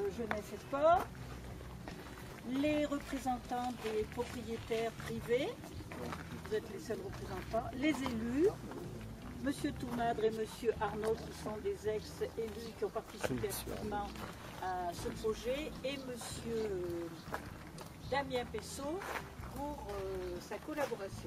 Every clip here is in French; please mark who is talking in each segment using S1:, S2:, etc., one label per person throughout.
S1: jeunesse et sport, les représentants des propriétaires privés, vous êtes les seuls représentants, les élus, Monsieur Toumadre et Monsieur Arnaud qui sont des ex-élus qui ont participé activement à ce projet, et Monsieur Damien Pessot pour sa collaboration.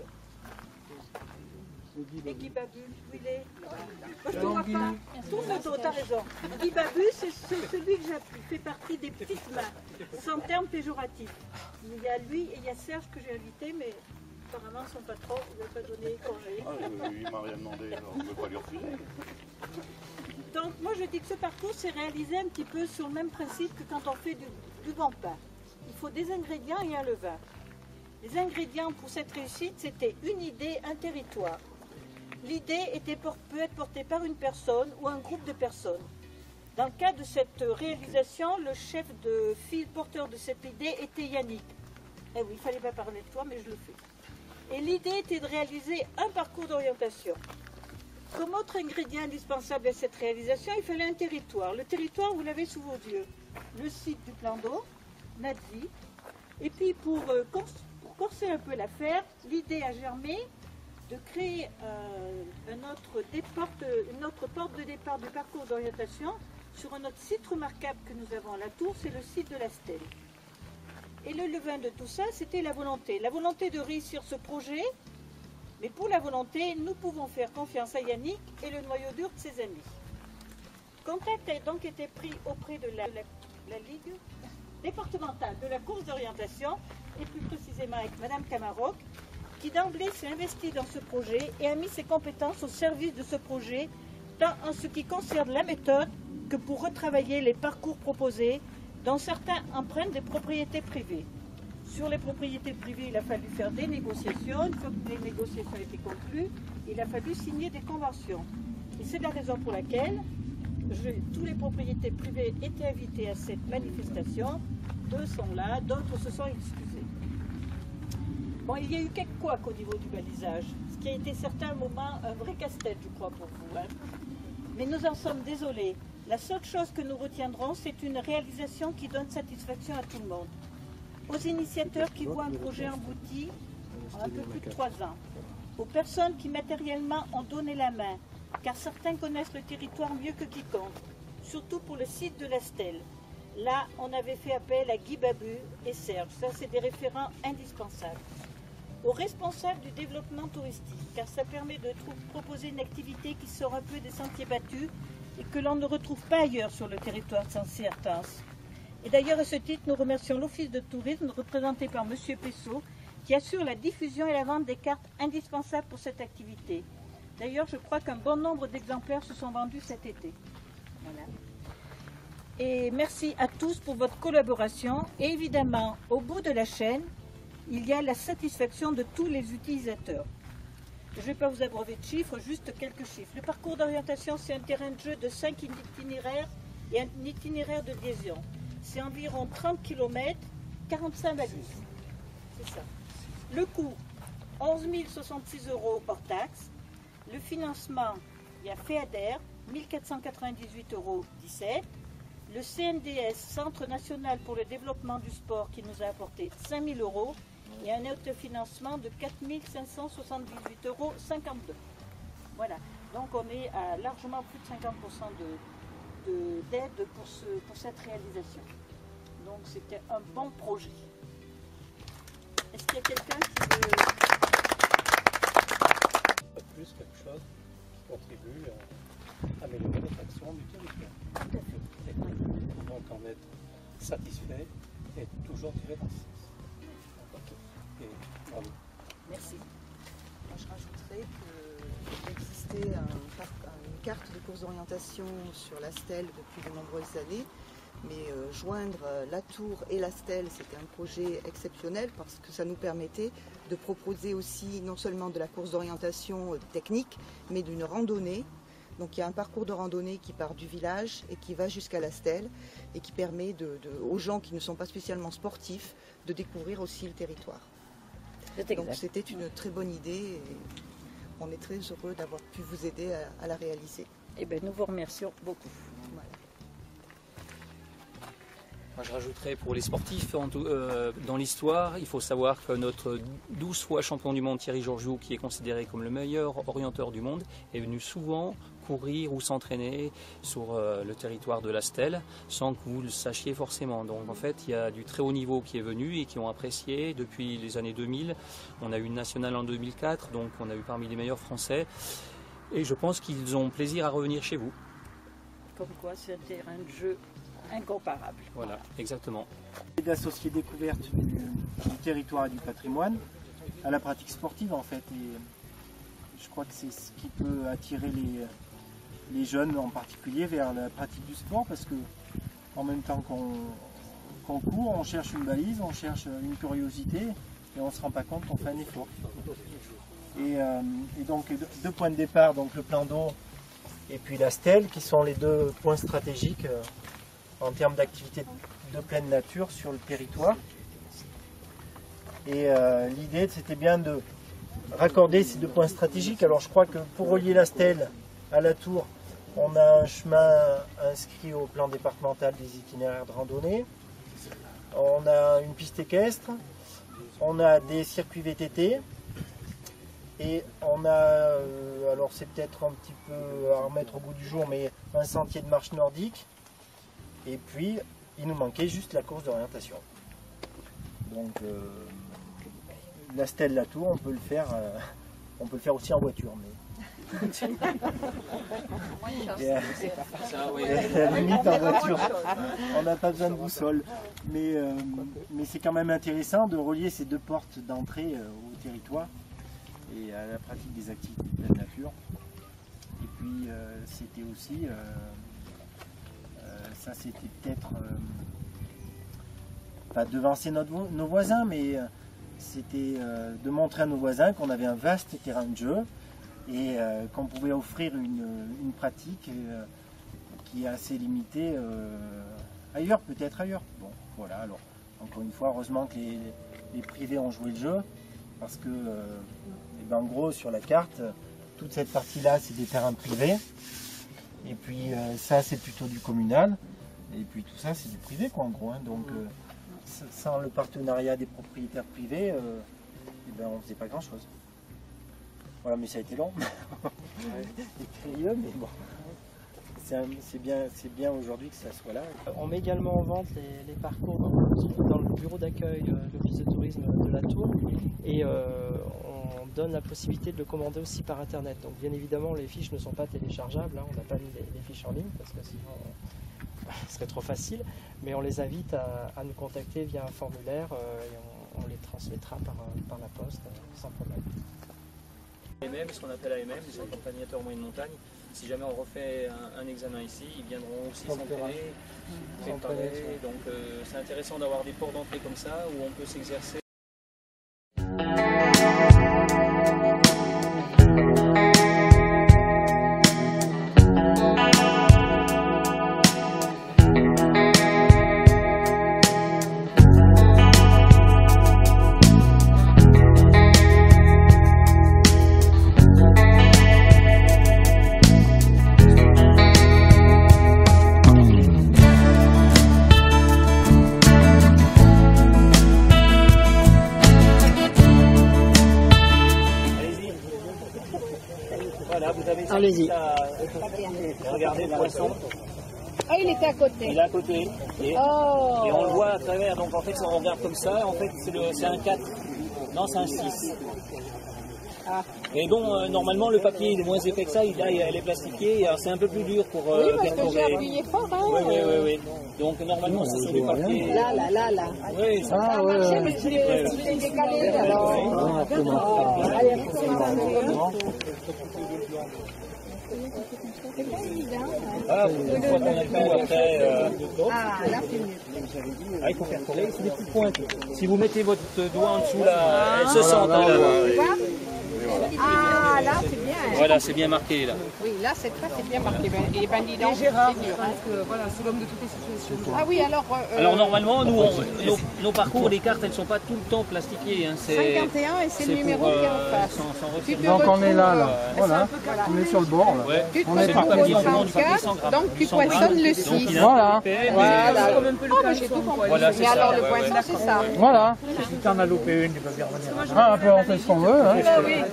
S1: Et Guy Babu, où il est? Moi, je ne vois pas. Tourne-toi, t'as raison. Guy Babu, c'est celui que j'appuie, fait partie des petites mains, sans terme péjoratif. Il y a lui et il y a Serge que j'ai invité, mais apparemment son patron ne lui a pas donné congé.
S2: Ah, il m'a rien demandé, alors on ne peut pas lui refuser.
S1: Donc moi je dis que ce parcours s'est réalisé un petit peu sur le même principe que quand on fait du bon pain. Il faut des ingrédients et un levain. Les ingrédients pour cette réussite, c'était une idée, un territoire. L'idée peut être portée par une personne ou un groupe de personnes. Dans le cadre de cette réalisation, le chef de file porteur de cette idée était Yannick. Eh oui, il ne fallait pas parler de toi, mais je le fais. Et l'idée était de réaliser un parcours d'orientation. Comme autre ingrédient indispensable à cette réalisation, il fallait un territoire. Le territoire, vous l'avez sous vos yeux. Le site du plan d'eau, Nadzi. Et puis pour corser un peu l'affaire, l'idée a germé de créer une autre porte de départ du parcours d'orientation sur un autre site remarquable que nous avons à la Tour, c'est le site de la Stèle. Et le levain de tout ça, c'était la volonté. La volonté de réussir ce projet, mais pour la volonté, nous pouvons faire confiance à Yannick et le noyau dur de ses amis. Contact a donc été pris auprès de la Ligue départementale de la course d'orientation, et plus précisément avec Madame Camaroc, qui d'emblée s'est investie dans ce projet et a mis ses compétences au service de ce projet, tant en ce qui concerne la méthode que pour retravailler les parcours proposés, dont certains empruntent des propriétés privées. Sur les propriétés privées, il a fallu faire des négociations. Une fois que les négociations ont été conclues, il a fallu signer des conventions. Et c'est la raison pour laquelle tous les propriétés privées étaient invités à cette manifestation. 2 sont là, d'autres se sont excusés. Bon, il y a eu quelques couacs au niveau du balisage, ce qui a été certains moments un vrai casse-tête, je crois, pour vous. Hein. Mais nous en sommes désolés. La seule chose que nous retiendrons, c'est une réalisation qui donne satisfaction à tout le monde. Aux initiateurs qui voient un projet embouti en un peu plus de 3 ans. Aux personnes qui matériellement ont donné la main, car certains connaissent le territoire mieux que quiconque, surtout pour le site de la Stèle. Là, on avait fait appel à Guy Babu et Serge. Ça, c'est des référents indispensables. Aux responsables du développement touristique, car ça permet de proposer une activité qui sort un peu des sentiers battus et que l'on ne retrouve pas ailleurs sur le territoire de Saint-Cyr-Tens. Et d'ailleurs, à ce titre, nous remercions l'Office de tourisme représenté par M. Pessot, qui assure la diffusion et la vente des cartes indispensables pour cette activité. D'ailleurs, je crois qu'un bon nombre d'exemplaires se sont vendus cet été. Voilà. Et merci à tous pour votre collaboration. Et évidemment, au bout de la chaîne, il y a la satisfaction de tous les utilisateurs. Je ne vais pas vous abreuver de chiffres, juste quelques chiffres. Le parcours d'orientation, c'est un terrain de jeu de 5 itinéraires et un itinéraire de liaison. C'est environ 30 km, 45 balises. C'est ça. Le coût, 11 066 € hors taxe. Le financement, il y a FEADER, 1498,17 €. Le CNDS, Centre National pour le Développement du Sport, qui nous a apporté 5 000 € et un autofinancement de 4 578,52 €. Voilà. Donc on est à largement plus de 50% d'aide pour cette réalisation. Donc c'était un bon projet. Est-ce qu'il y a quelqu'un qui veut...
S3: Plus quelque chose qui contribue à améliorer l'attraction du territoire.
S1: Tout à fait.
S3: Donc en être satisfait et toujours tirer dans ce sens. Et bravo.
S1: Merci.
S4: Moi, je rajouterais qu'il existait une carte de course d'orientation sur la Stèle depuis de nombreuses années, mais joindre la Tour et la Stèle, c'était un projet exceptionnel parce que ça nous permettait de proposer aussi non seulement de la course d'orientation technique, mais d'une randonnée. Donc il y a un parcours de randonnée qui part du village et qui va jusqu'à la Stèle et qui permet aux gens qui ne sont pas spécialement sportifs de découvrir aussi le territoire. Donc c'était une très bonne idée et on est très heureux d'avoir pu vous aider à la réaliser.
S1: Eh bien, nous vous remercions beaucoup.
S4: Voilà.
S3: Moi, je rajouterais pour les sportifs, dans l'histoire, il faut savoir que notre 12 fois champion du monde Thierry Georgiou, qui est considéré comme le meilleur orienteur du monde, est venu souvent courir ou s'entraîner sur le territoire de la Stèle sans que vous le sachiez forcément. Donc en fait, il y a du très haut niveau qui est venu et qui ont apprécié depuis les années 2000. On a eu une nationale en 2004, donc on a eu parmi les meilleurs Français. Et je pense qu'ils ont plaisir à revenir chez vous.
S1: Comme quoi, c'est un terrain de jeu incomparable.
S3: Voilà, exactement.
S5: D'associer découverte du territoire et du patrimoine à la pratique sportive en fait. Et je crois que c'est ce qui peut attirer les jeunes en particulier vers la pratique du sport, parce que en même temps qu'on court, on cherche une balise, on cherche une curiosité et on ne se rend pas compte qu'on fait un effort. Et donc 2 points de départ, donc le plan d'eau et puis la Stèle, qui sont les 2 points stratégiques en termes d'activité de pleine nature sur le territoire. Et l'idée, c'était bien de raccorder ces 2 points stratégiques. Alors je crois que pour relier la Stèle à la Tour, on a un chemin inscrit au plan départemental des itinéraires de randonnée. On a une piste équestre, on a des circuits VTT, et on a, alors c'est peut-être un petit peu à remettre au goût du jour, mais un sentier de marche nordique. Et puis, il nous manquait juste la course d'orientation. Donc, la Stèle, la Tour, on peut le faire aussi en voiture. Mais... à la limite, en voiture, on n'a pas besoin de boussole. Mais c'est quand même intéressant de relier ces 2 portes d'entrée au territoire et à la pratique des activités de pleine nature. Et puis, c'était aussi... ça c'était peut-être pas devancer nos voisins, mais c'était de montrer à nos voisins qu'on avait un vaste terrain de jeu et qu'on pouvait offrir une pratique qui est assez limitée ailleurs, peut-être ailleurs. Bon, voilà, alors encore une fois, heureusement que les privés ont joué le jeu, parce que en gros sur la carte, toute cette partie-là c'est des terrains privés. Et puis ça c'est plutôt du communal, et puis tout ça c'est du privé quoi en gros. Hein. Donc sans le partenariat des propriétaires privés, on ne faisait pas grand chose. Voilà, mais ça a été long. C'est périlleux, mais bon. C'est bien aujourd'hui que ça soit là.
S6: On met également en vente les parcours dans le bureau d'accueil de l'Office de tourisme de la Tour, et on donne la possibilité de le commander aussi par internet. Donc bien évidemment les fiches ne sont pas téléchargeables, hein. On n'a pas mis les fiches en ligne parce que sinon ce serait trop facile, mais on les invite à nous contacter via un formulaire et on les transmettra par la poste sans problème.
S3: AMM, ce qu'on appelle AMM, les accompagnateurs moyenne montagne, si jamais on refait un examen ici, ils viendront aussi s'entraîner, préparer. Donc c'est intéressant d'avoir des ports d'entrée comme ça où on peut s'exercer.
S6: Allez-y.
S3: Regardez le poisson.
S1: Ah, il était à côté.
S3: Il est à côté. Et on le voit à travers. Donc en fait, si on regarde comme ça, en fait, c'est un 4. Non, c'est un 6.
S1: Ah.
S3: Et donc, normalement, le papier il est moins épais que ça. Il est plastifié. C'est un peu plus dur pour
S1: oui, parce que j'ai appuyé fort. Hein,
S3: oui. Donc, normalement, c'est sur des papiers.
S1: Là.
S3: Oui, ça
S1: a marché, mais tu l'es décalé. Alors. Allez, c'est pas évident.
S3: Ah, une fois qu'on a le coup après.
S1: Là, c'est mieux.
S3: Ah, il faut faire coller, c'est des petites pointes. Si vous mettez votre doigt en dessous là, elles se sentent.
S7: Ah, là, c'est bien.
S3: Voilà, c'est bien marqué là.
S7: Oui, là, cette fois, c'est bien marqué. Et Bandidon, c'est dur.
S8: Voilà, c'est l'homme de toutes les situations.
S7: Ah oui, alors...
S3: Alors normalement, nous, nos parcours, les cartes, elles ne sont pas tout le temps plastifiées. Hein.
S7: 51 et c'est le numéro qui est en face.
S5: Donc on est là. Voilà, on est sur le bord. Là.
S3: Ouais.
S7: Tu te
S3: On est
S7: retrouves
S3: parti
S7: au
S3: du papier 100
S7: 34, donc tu poinçonnes le 6.
S5: Voilà.
S7: Voilà.
S8: Comme un peu le cas,
S7: J'ai tout compris.
S3: Voilà, c'est
S7: Mais
S3: ça,
S7: alors,
S3: ouais,
S7: le poinçon,
S3: ouais.
S7: c'est ça.
S5: Voilà.
S9: Si t'en as loupé une, tu peux bien revenir.
S5: Ah, un peu, on fait ce qu'on veut. Hein.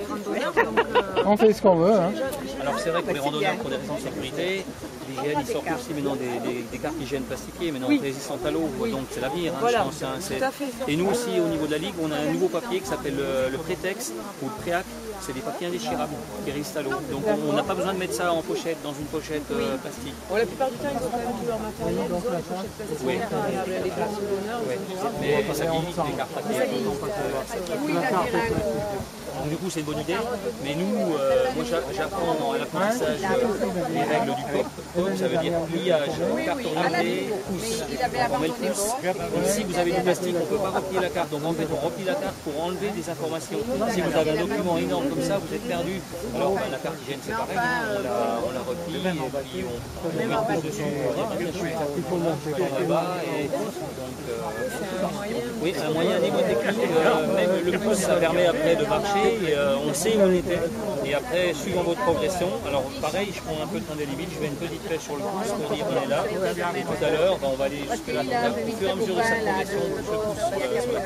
S5: On fait ce qu'on veut. Hein.
S3: Alors c'est vrai que les randonneurs, pour des raisons de sécurité, l'hygiène, ils sortent aussi maintenant des cartes hygiène plastifiées, maintenant résistantes à l'eau, donc c'est l'avenir. Hein, je pense, hein, et nous aussi, au niveau de la Ligue, on a un nouveau papier qui s'appelle le Prétex ou le Préac. C'est des papiers indéchirables qui résistent à l'eau. Donc on n'a pas besoin de mettre ça en pochette, dans une pochette plastique.
S8: Bon, la plupart du temps, ils ont quand même tout leur matériel dans la pochette plastique.
S3: Oui.
S8: Les places d'honneur.
S3: Mais ça limite les cartes papier.
S7: Oui, la direct.
S3: Donc du coup c'est une bonne idée, mais nous, moi j'apprends à l'apprentissage les règles du COP, ça veut dire pliage, carte orientée, pouce, on met le pouce, ici vous avez du plastique, on ne peut pas replier la carte, donc en fait on replie la carte pour enlever des informations. Si vous avez un document énorme comme ça, vous êtes perdu. Alors la carte hygiène c'est pareil, on la replie et puis on met le pouce dessus, on là-bas, et donc oui, un moyen niveau technique, même le pouce ça permet après de marcher. Et on sait où on était. Et après, suivant votre progression, alors pareil, je prends un peu de temps des limites, je fais une petite flèche sur le pouce pour dire on est là. Et tout à l'heure, on va aller jusque là. Au fur et à mesure de sa progression, je pousse sur la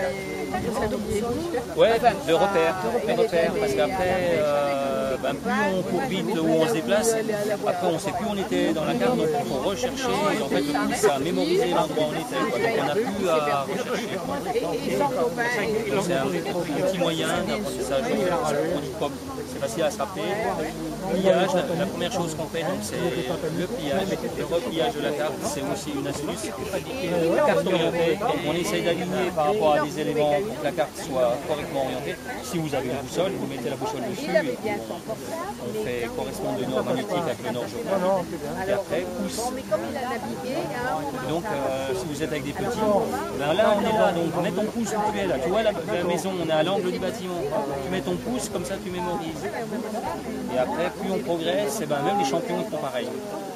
S3: carte. Ouais, de repère, parce qu'après, plus on court vite où on se déplace, après on ne sait plus où on était dans la carte, donc il faut rechercher. Et en fait, le pouce a mémorisé l'endroit où on était. Donc on n'a plus à rechercher. C'est un petit moyen d'apprentissage. C'est facile à se rappeler. Pliage, la première chose qu'on fait, c'est le pliage. Le repliage de la carte, c'est aussi une astuce. Carte orientée, on essaye d'aligner par rapport à des éléments pour que la carte soit correctement orientée. Si vous avez une boussole, vous mettez la boussole dessus et on fait correspondre le nord magnétique avec le nord géographique. Et après, pouce. Donc, si vous êtes avec des petits, ben là on est là, donc mets ton pouce où tu es là. Tu vois la maison, on est à l'angle du bâtiment. Tu mets ton pouce, comme ça tu mémorises. Et après, plus on progresse, et ben même les champions ils font pareil.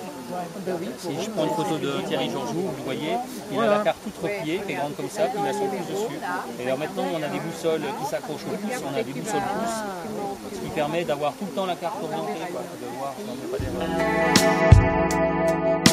S3: Si je prends une photo de Thierry Georgiou, vous voyez, il a la carte toute repliée, qui est grande comme ça, puis il a son pouce dessus. Et alors maintenant, on a des boussoles qui s'accrochent au pouce, on a des boussoles pouces, ce qui permet d'avoir tout le temps la carte orientée, quoi, de voir si on ne fait pas d'erreur.